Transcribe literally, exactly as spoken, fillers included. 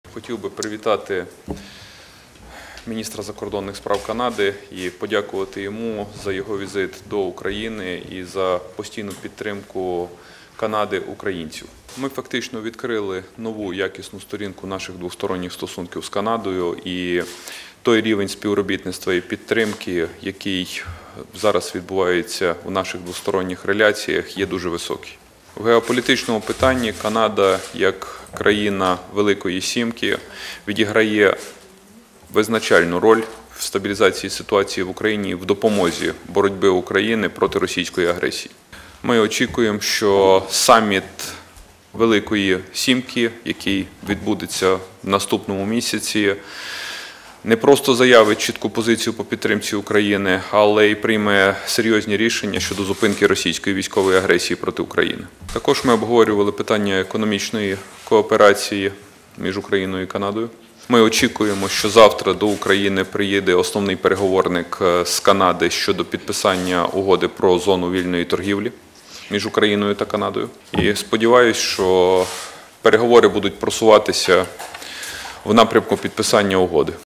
Хотів би привітати міністра закордонних справ Канади і подякувати йому за його візит до України і за постійну підтримку Канади українців. Ми фактично відкрили нову якісну сторінку наших двосторонніх стосунків з Канадою, і той рівень співробітництва і підтримки, який зараз відбувається у наших двосторонніх реляціях, є дуже високий. В геополітичному питанні Канада, як країна Великої Сімки, відіграє визначальну роль в стабілізації ситуації в Україні і в допомозі боротьби України проти російської агресії. Ми очікуємо, що саміт Великої Сімки, який відбудеться в наступному місяці, не просто заявить чітку позицію по підтримці України, але й прийме серйозні рішення щодо зупинки російської військової агресії проти України. Також ми обговорювали питання економічної кооперації між Україною і Канадою. Ми очікуємо, що завтра до України приїде основний переговорник з Канади щодо підписання угоди про зону вільної торгівлі між Україною та Канадою. І сподіваюся, що переговори будуть просуватися в напрямку підписання угоди.